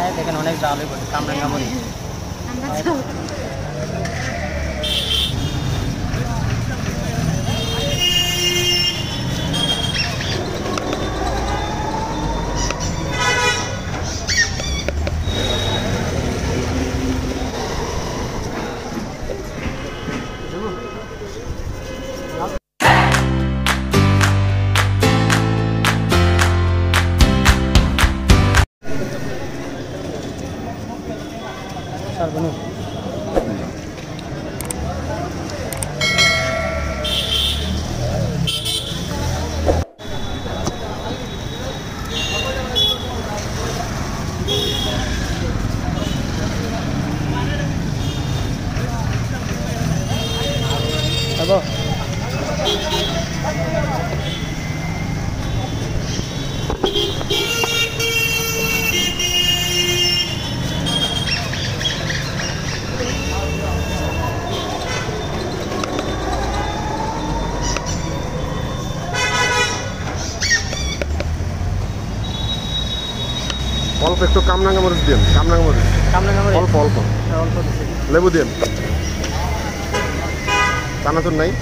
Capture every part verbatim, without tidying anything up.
দেখেন অনেক জাল হয়ে পড়ে কামরাঙ্গা মরি। Benar. Apa? অল্প একটু কামরাঙ্গা মরিচ দিন, কামরাঙ্গা মরিচ কামরাঙ্গা মরিচ অল্প অল্প অল্প দিছি। লেবু দিন। চানাচুর নাই?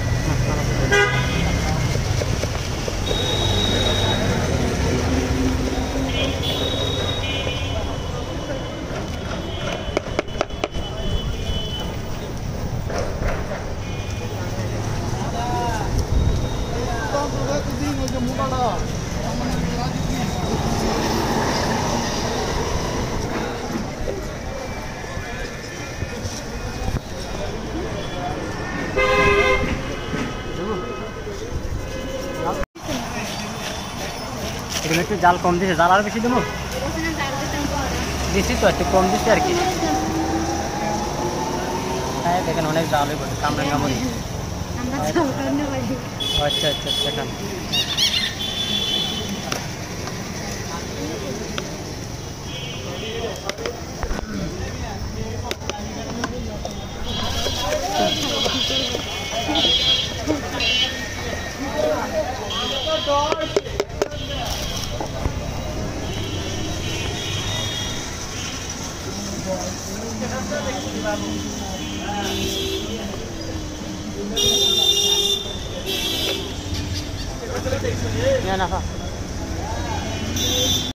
এখানে একটু জাল কম দিছে, জাল আরো বেশি দেবো দিচ্ছি তো একটু কম দিচ্ছি আর কি। হ্যাঁ দেখেন অনেক জাল হয়ে পড়ে কামরাঙ্গা মরি। আচ্ছা আচ্ছা আচ্ছা ya nafas